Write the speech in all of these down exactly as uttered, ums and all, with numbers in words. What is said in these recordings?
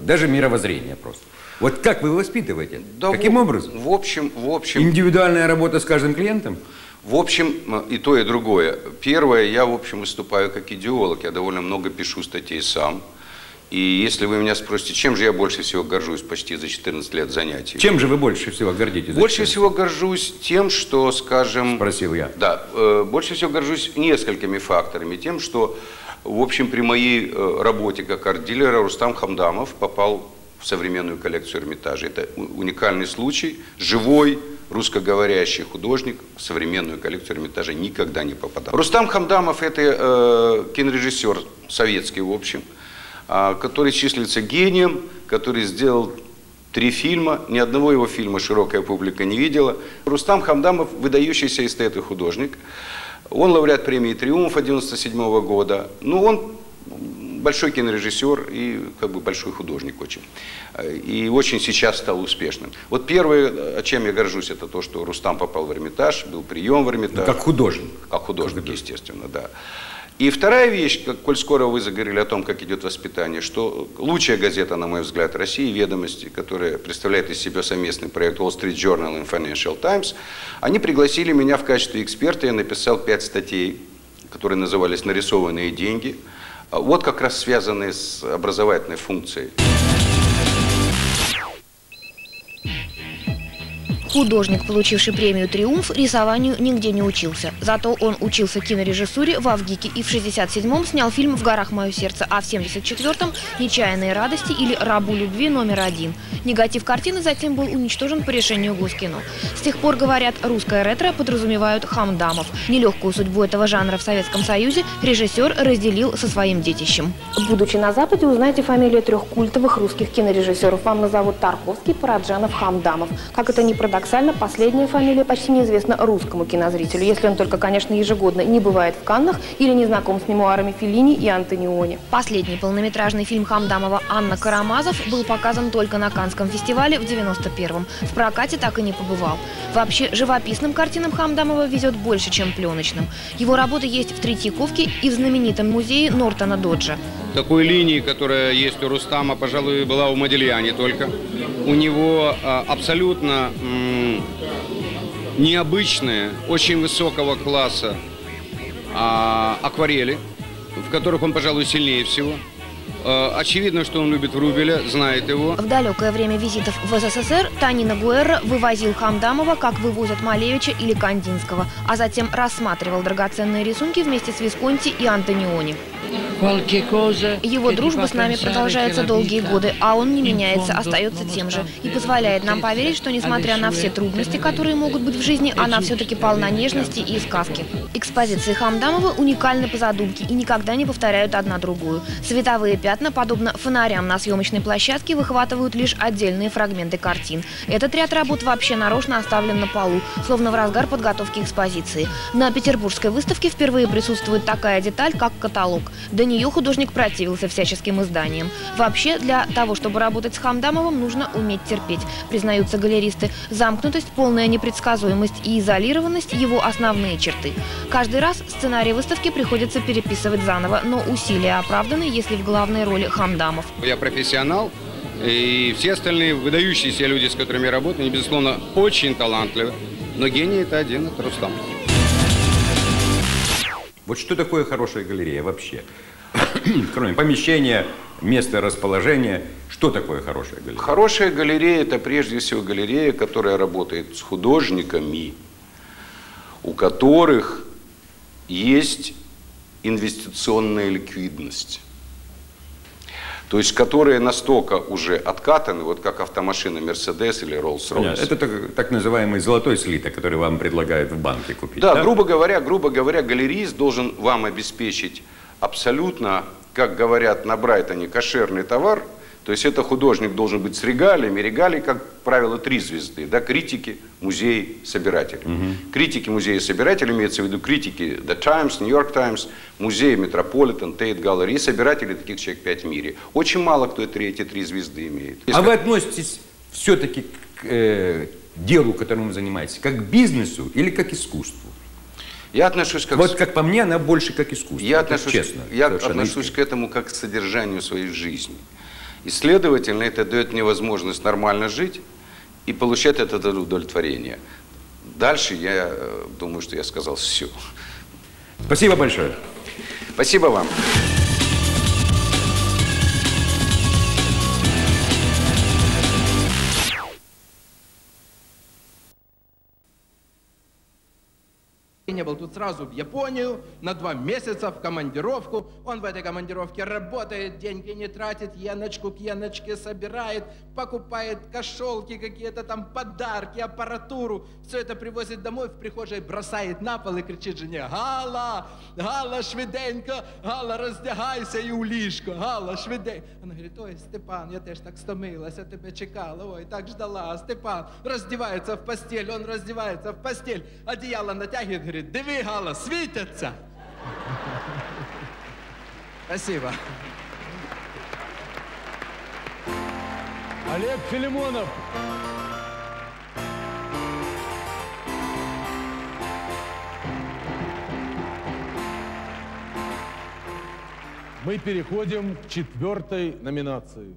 даже мировоззрения просто. Вот как вы воспитываете? Да Каким в, образом? В общем, в общем... Индивидуальная работа с каждым клиентом? В общем, и то, и другое. Первое, я, в общем, выступаю как идеолог. Я довольно много пишу статей сам. И если вы меня спросите, чем же я больше всего горжусь почти за четырнадцать лет занятий? Чем же вы больше всего гордитесь? Больше всего горжусь тем, что, скажем... Спросил я. Да. Э, больше всего горжусь несколькими факторами. Тем, что, в общем, при моей э, работе как арт-дилера Рустам Хамдамов попал в современную коллекцию Эрмитажа. Это уникальный случай. Живой русскоговорящий художник в современную коллекцию Эрмитажа никогда не попадал. Рустам Хамдамов – это э, кинорежиссер советский, в общем, э, который числится гением, который сделал три фильма. Ни одного его фильма широкая публика не видела. Рустам Хамдамов – выдающийся эстет и художник. Он лауреат премии «Триумф» девяносто седьмого года. Ну, он большой кинорежиссер и как бы большой художник очень. И очень сейчас стал успешным. Вот первое, о чем я горжусь, это то, что Рустам попал в Эрмитаж, был прием в Эрмитаж. Как художник. Как художник, как естественно, да. И вторая вещь, как, коль скоро вы заговорили о том, как идет воспитание, что лучшая газета, на мой взгляд, России, «Ведомости», которая представляет из себя совместный проект Wall Street Journal и Financial Times, они пригласили меня в качестве эксперта, я написал пять статей, которые назывались «Нарисованные деньги». Вот как раз связанные с образовательной функцией. Художник, получивший премию «Триумф», рисованию нигде не учился. Зато он учился кинорежиссуре в Авгике и в шестьдесят седьмом снял фильм «В горах мое сердце», а в семьдесят четвёртом «Нечаянные радости» или «Рабу любви номер один». Негатив картины затем был уничтожен по решению Госкино. С тех пор, говорят, русское ретро подразумевают Хамдамов. Нелегкую судьбу этого жанра в Советском Союзе режиссер разделил со своим детищем. Будучи на Западе, узнаете фамилии трех культовых русских кинорежиссеров. Вам назовут Тарковский, Параджанов, Хамдамов. Как это ни парадоксально, последняя фамилия почти неизвестна русскому кинозрителю, если он только, конечно, ежегодно не бывает в Каннах или не знаком с мемуарами Феллини и Антониони. Последний полнометражный фильм Хамдамова «Анна Карамазов» был показан только на Каннском фестивале в девяносто первом. В прокате так и не побывал. Вообще, живописным картинам Хамдамова везет больше, чем пленочным. Его работы есть в Третьяковке и в знаменитом музее Нортона Доджа. Такой линии, которая есть у Рустама, пожалуй, была у Модильяни только. У него а, абсолютно м, необычные, очень высокого класса а, акварели, в которых он, пожалуй, сильнее всего. А, очевидно, что он любит Врубеля, знает его. В далекое время визитов в СССР Танина Гуэрра вывозил Хамдамова, как вывозят Малевича или Кандинского, а затем рассматривал драгоценные рисунки вместе с Висконти и Антониони. Его дружба с нами продолжается долгие годы, а он не меняется, остается тем же. И позволяет нам поверить, что несмотря на все трудности, которые могут быть в жизни, она все-таки полна нежности и сказки. Экспозиции Хамдамова уникальны по задумке и никогда не повторяют одна другую. Световые пятна, подобно фонарям на съемочной площадке, выхватывают лишь отдельные фрагменты картин. Этот ряд работ вообще нарочно оставлен на полу, словно в разгар подготовки экспозиции. На петербургской выставке впервые присутствует такая деталь, как каталог. До нее художник противился всяческим изданиям. Вообще, для того, чтобы работать с Хамдамовым, нужно уметь терпеть, признаются галеристы. Замкнутость, полная непредсказуемость и изолированность – его основные черты. Каждый раз сценарий выставки приходится переписывать заново, но усилия оправданы, если в главной роли Хамдамов. Я профессионал, и все остальные выдающиеся люди, с которыми я работаю, они, безусловно, очень талантливы. Но гений – это один, это Рустам. Вот что такое хорошая галерея вообще? Кроме помещения, места расположения, что такое хорошая галерея? Хорошая галерея – это прежде всего галерея, которая работает с художниками, у которых есть инвестиционная ликвидность. То есть, которые настолько уже откатаны, вот как автомашина Mercedes или Rolls-Royce. Это так, так называемый золотой слиток, который вам предлагают в банке купить. Да, да? грубо говоря, грубо говоря, галерист должен вам обеспечить абсолютно, как говорят на Брайтоне, кошерный товар. То есть это художник должен быть с регалиями. Регалии, как правило, три звезды. Да? Критики, музеи, собиратели. Угу. Критики, музеи, собиратели, имеется в виду критики The Times, New York Times, музеи Metropolitan, Tate Gallery и собиратели, таких человек пять в мире. Очень мало кто эти три звезды имеет. А вы относитесь все-таки к э, делу, которым вы занимаетесь, как к бизнесу или как к искусству? Я отношусь как... Вот как по мне, она больше как искусство. Я отношусь, честно. Я отношусь к этому как к содержанию своей жизни. И, следовательно, это дает мне возможность нормально жить и получать от этого удовлетворение. Дальше я думаю, что я сказал все. Спасибо большое. Спасибо вам. Не был тут сразу в Японию, на два месяца в командировку. Он в этой командировке работает, деньги не тратит, еночку к еночке собирает, покупает кошелки, какие-то там подарки, аппаратуру. Все это привозит домой, в прихожей бросает на пол и кричит жене: «Гала, Гала, швиденько, Гала, роздягайся і у ліжко, Гала, швиденько». Она говорит: «Ой, Степан, я теж так стомилась, я тебя чекала, ой, так ждала». Степан раздевается в постель, он раздевается в постель, одеяло натягивает, говорит: «Диви, Гала, світяться». Спасибо. Олег Филимонов. Мы переходим к четвертой номинации.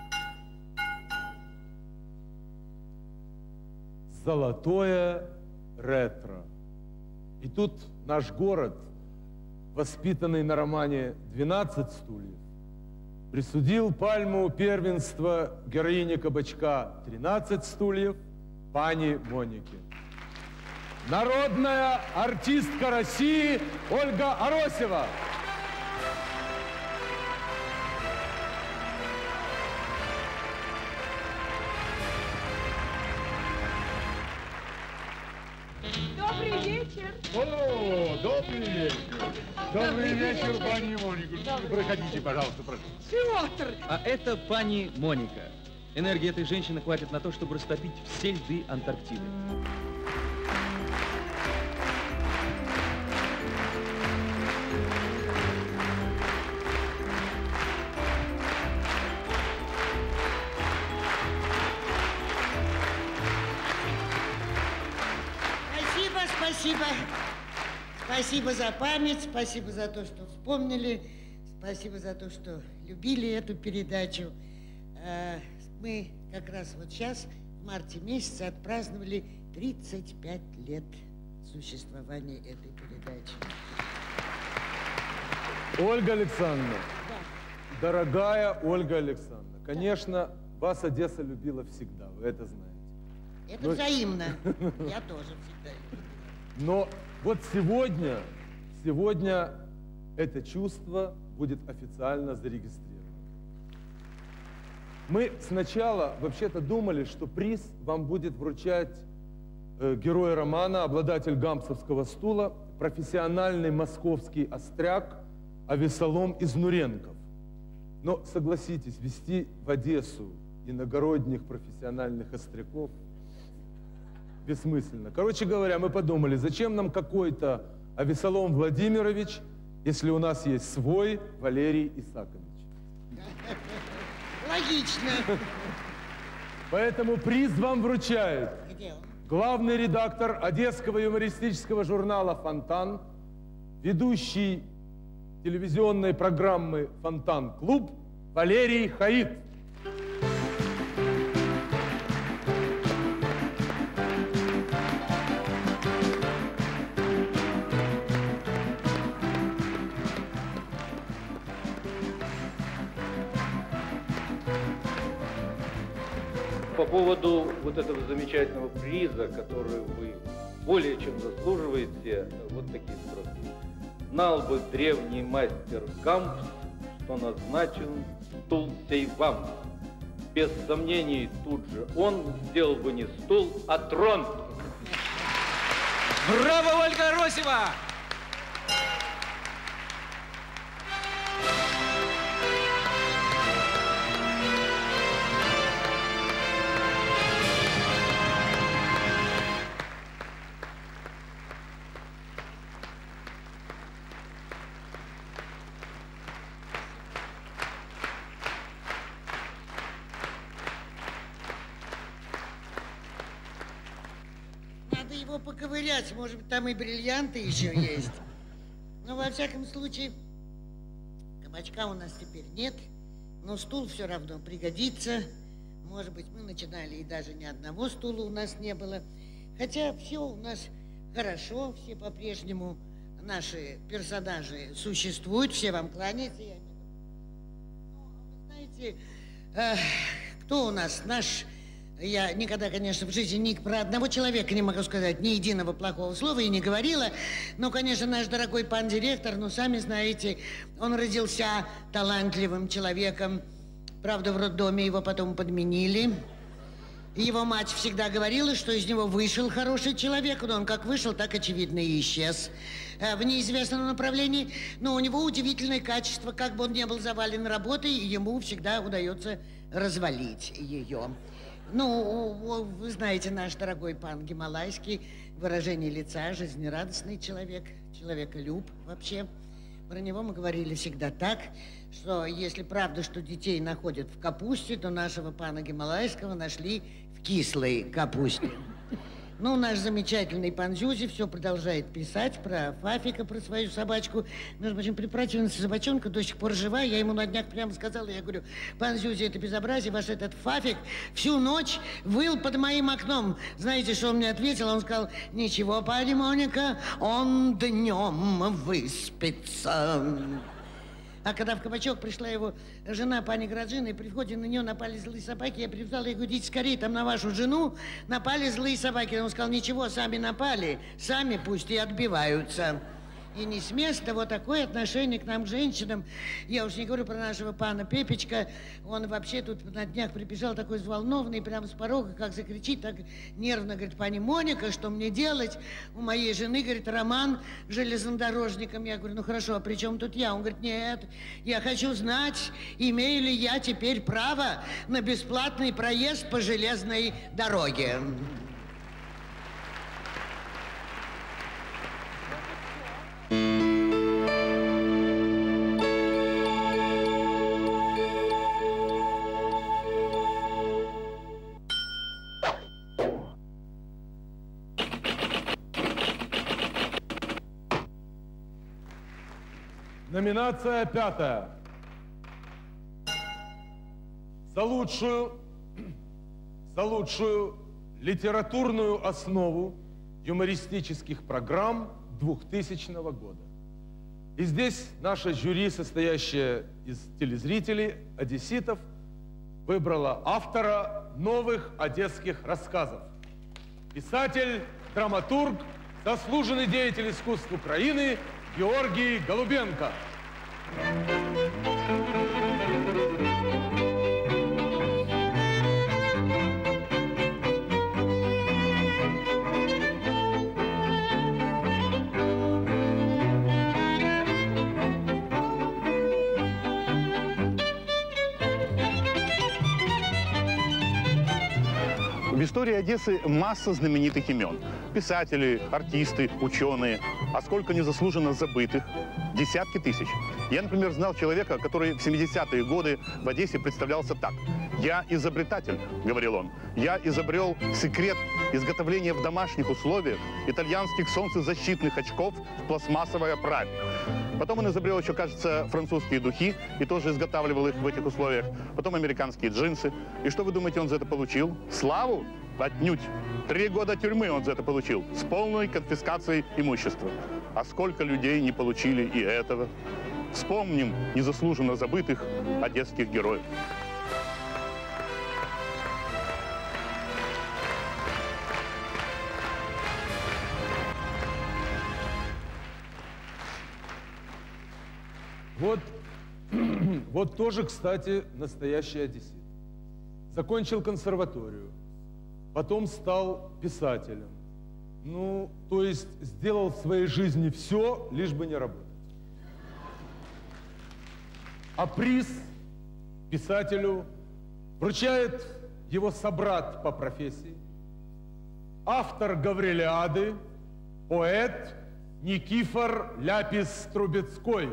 Золотое ретро. И тут наш город, воспитанный на романе «двенадцать стульев», присудил пальму первенства героине «Кабачка» «тринадцать стульев» пани Монике. Народная артистка России Ольга Аросева. Добрый вечер. О, добрый вечер. Добрый вечер, пани Моника. Проходите, пожалуйста, прошу. Петр! А это пани Моника. Энергии этой женщины хватит на то, чтобы растопить все льды Антарктиды. Спасибо, спасибо. Спасибо за память, спасибо за то, что вспомнили, спасибо за то, что любили эту передачу. Мы как раз вот сейчас, в марте месяце, отпраздновали тридцать пять лет существования этой передачи. Ольга Александровна, да. Дорогая Ольга Александровна, конечно, вас Одесса любила всегда, вы это знаете. Это Но... взаимно, я тоже всегда любила. Но вот сегодня, сегодня это чувство будет официально зарегистрировано. Мы сначала вообще-то думали, что приз вам будет вручать э, герой романа, обладатель гамсовского стула, профессиональный московский остряк Авесолом Изнуренков. Но согласитесь, везти в Одессу иногородних профессиональных остряков бессмысленно. Короче говоря, мы подумали, зачем нам какой-то Авесолом Владимирович, если у нас есть свой Валерий Исакович. Логично. Поэтому приз вам вручает Где он? Главный редактор одесского юмористического журнала «Фонтан», ведущий телевизионной программы «Фонтан-клуб» Валерий Хаид. По поводу вот этого замечательного приза, который вы более чем заслуживаете, вот такие строки. Знал бы древний мастер Гампс, что назначен стул сей вам. Без сомнений тут же он сделал бы не стул, а трон. Браво, Ольга Аросева! Надо его поковырять, может быть, там и бриллианты еще есть. Но, во всяком случае, Кабачка у нас теперь нет. Но стул все равно пригодится. Может быть, мы начинали, и даже ни одного стула у нас не было. Хотя все у нас хорошо, все по-прежнему наши персонажи существуют, все вам кланяются. Я... Ну, вы знаете, э, кто у нас наш... Я никогда, конечно, в жизни ни про одного человека не могу сказать ни единого плохого слова и не говорила. Но, конечно, наш дорогой пан директор, ну, сами знаете, он родился талантливым человеком. Правда, в роддоме его потом подменили. Его мать всегда говорила, что из него вышел хороший человек, но он как вышел, так, очевидно, и исчез в неизвестном направлении. Но у него удивительное качество, как бы он ни был завален работой, ему всегда удается развалить ее. Ну, вы знаете, наш дорогой пан Гималайский, выражение лица, жизнерадостный человек, человеколюб вообще. Про него мы говорили всегда так, что если правда, что детей находят в капусте, то нашего пана Гималайского нашли в кислой капусте. Ну, наш замечательный пан Зюзи все продолжает писать про Фафика, про свою собачку. Между прочим, приправленная собачонка до сих пор жива. Я ему на днях прямо сказала, я говорю, пан Зюзи, это безобразие, ваш этот Фафик всю ночь выл под моим окном. Знаете, что он мне ответил? Он сказал, ничего, пани Моника, он днем выспится. А когда в кабачок пришла его жена, пани Граджина, и при входе на нее напали злые собаки, я привязала и говорю, идите скорее, там на вашу жену напали злые собаки. Он сказал, ничего, сами напали, сами пусть и отбиваются. И не с места вот такое отношение к нам, к женщинам. Я уж не говорю про нашего пана Пепечка. Он вообще тут на днях прибежал такой взволнованный, прямо с порога, как закричит, так нервно, говорит, пани Моника, что мне делать? У моей жены, говорит, роман с железнодорожником. Я говорю, ну хорошо, а при чем тут я? Он говорит, нет, я хочу знать, имею ли я теперь право на бесплатный проезд по железной дороге. Номинация пятая. За лучшую, за лучшую литературную основу юмористических программ двухтысячного года. И здесь наше жюри, состоящее из телезрителей, одесситов, выбрало автора новых одесских рассказов. Писатель, драматург, заслуженный деятель искусств Украины Георгий Голубенко. В истории Одессы масса знаменитых имен. Писатели, артисты, ученые. А сколько незаслуженно забытых? Десятки тысяч. Я, например, знал человека, который в семидесятые годы в Одессе представлялся так. «Я изобретатель», — говорил он. «Я изобрел секрет изготовления в домашних условиях итальянских солнцезащитных очков в пластмассовой оправе». Потом он изобрел еще, кажется, французские духи и тоже изготавливал их в этих условиях. Потом американские джинсы. И что вы думаете, он за это получил? Славу? Отнюдь. Три года тюрьмы он за это получил. С полной конфискацией имущества. А сколько людей не получили и этого? Вспомним незаслуженно забытых одесских героев. Вот, вот тоже, кстати, настоящий одессит. Закончил консерваторию, потом стал писателем. Ну, то есть сделал в своей жизни все, лишь бы не работать. А приз писателю вручает его собрат по профессии, автор «Гаврилиады», поэт Никифор Ляпис-Трубецкой.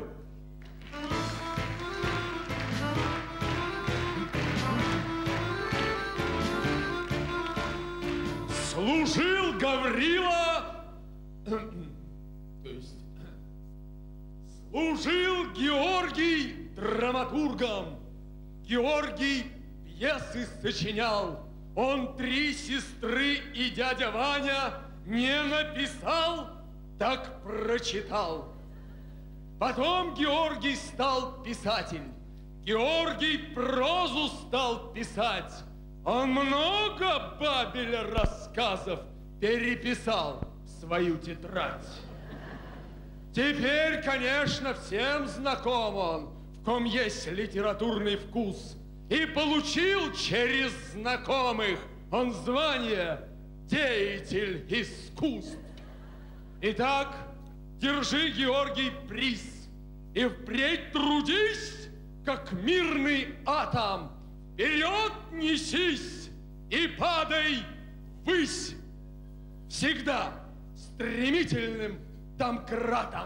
Служил Гаврила, то есть служил Георгий драматургом, Георгий пьесы сочинял. Он «Три сестры» и «Дядя Ваня» не написал, так прочитал. Потом Георгий стал писатель. Георгий прозу стал писать. Он много Бабеля рассказов переписал в свою тетрадь. Теперь, конечно, всем знаком он, в ком есть литературный вкус. И получил через знакомых он звание «Деятель искусств». Итак, держи, Георгий, приз, и впредь трудись, как мирный атом. Вперед несись и падай ввысь, всегда стремительным домкратом.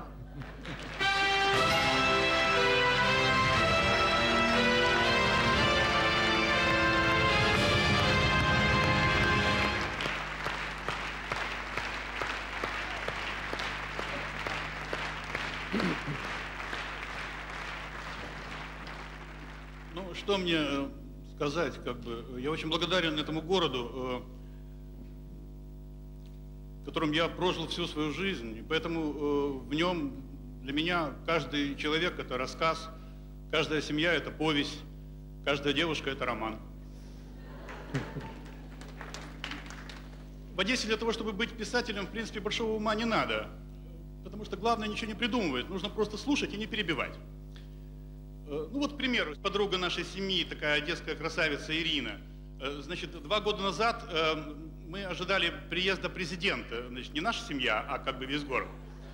Ну, что мне э, сказать, как бы, я очень благодарен этому городу, э, в котором я прожил всю свою жизнь, и поэтому э, в нем для меня каждый человек – это рассказ, каждая семья – это повесть, каждая девушка – это роман. В Одессе для того, чтобы быть писателем, в принципе, большого ума не надо, потому что главное ничего не придумывать, нужно просто слушать и не перебивать. Ну вот, к примеру, подруга нашей семьи, такая одесская красавица Ирина. Значит, два года назад мы ожидали приезда президента. Значит, не наша семья, а как бы весь город.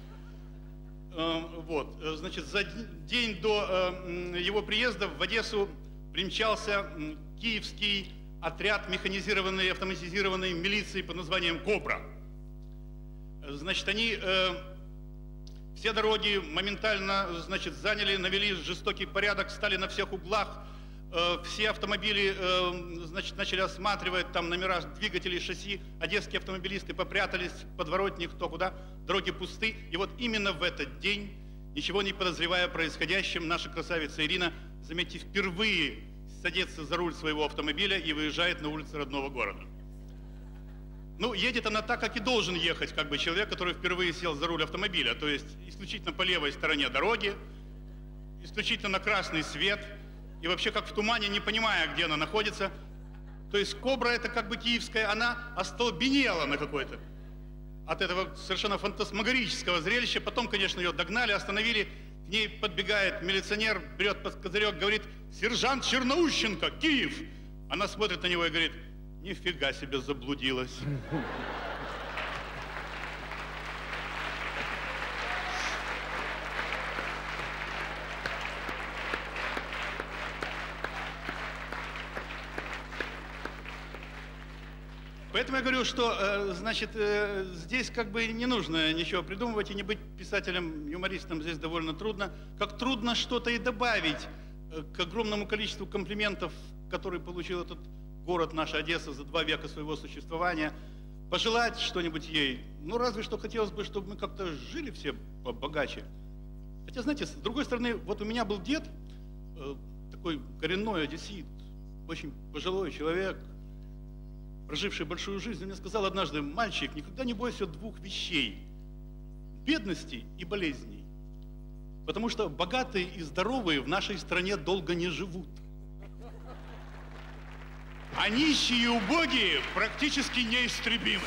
Вот, значит, за день до его приезда в Одессу примчался киевский отряд механизированной, автоматизированной милиции под названием «Кобра». Значит, они... Все дороги моментально, значит, заняли, навели жестокий порядок, стали на всех углах. Э, все автомобили, э, значит, начали осматривать там номера двигателей, шасси. Одесские автомобилисты попрятались в подворотни, кто куда. Дороги пусты. И вот именно в этот день, ничего не подозревая о происходящем, наша красавица Ирина, заметьте, впервые садится за руль своего автомобиля и выезжает на улицы родного города. Ну, едет она так, как и должен ехать, как бы человек, который впервые сел за руль автомобиля, то есть исключительно по левой стороне дороги, исключительно на красный свет, и вообще как в тумане, не понимая, где она находится. То есть «Кобра» это как бы киевская, она остолбенела на какой-то от этого совершенно фантасмагорического зрелища. Потом, конечно, ее догнали, остановили, к ней подбегает милиционер, берет под козырек, говорит: «Сержант Черноущенко, Киев!» Она смотрит на него и говорит: «Нифига себе, заблудилась». Поэтому я говорю, что, значит, здесь как бы не нужно ничего придумывать, и не быть писателем, юмористом здесь довольно трудно. Как трудно что-то и добавить к огромному количеству комплиментов, которые получил этот город, наша Одесса, за два века своего существования. Пожелать что-нибудь ей, ну разве что хотелось бы, чтобы мы как-то жили все побогаче. Хотя, знаете, с другой стороны, вот у меня был дед, такой коренной одессит, очень пожилой человек, проживший большую жизнь. Он мне сказал однажды: «Мальчик, никогда не бойся двух вещей – бедности и болезней, потому что богатые и здоровые в нашей стране долго не живут. А нищие и убогие практически неистребимы».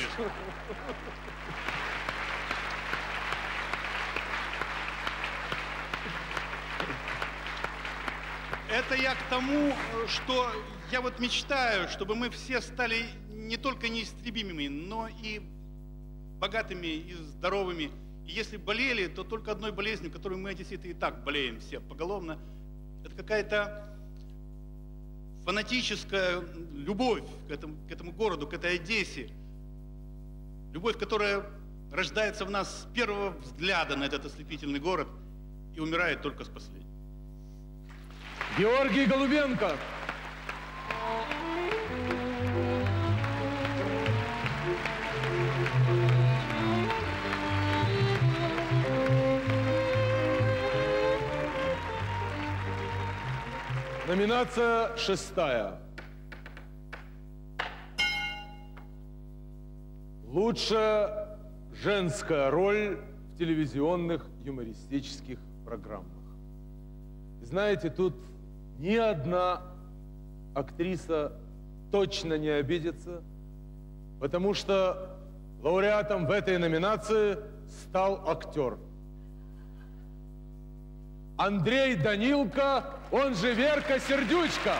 Это я к тому, что я вот мечтаю, чтобы мы все стали не только неистребимыми, но и богатыми и здоровыми. И если болели, то только одной болезнью, которую мы, одесситы, и так болеем все поголовно. Это какая-то фанатическая любовь к этому, к этому городу, к этой Одессе. Любовь, которая рождается в нас с первого взгляда на этот ослепительный город и умирает только с последнего. Георгий Голубенко. Номинация шестая. Лучшая женская роль в телевизионных юмористических программах. Знаете, тут ни одна актриса точно не обидится, потому что лауреатом в этой номинации стал актер. Андрей Данилко, он же Верка Сердючка.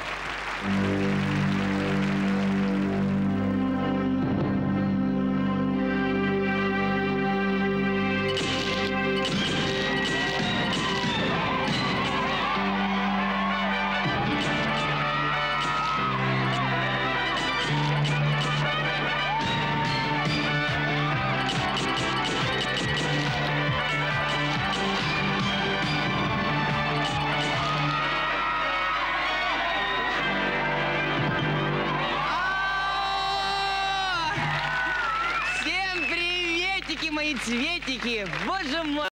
Мои цветики, боже мой!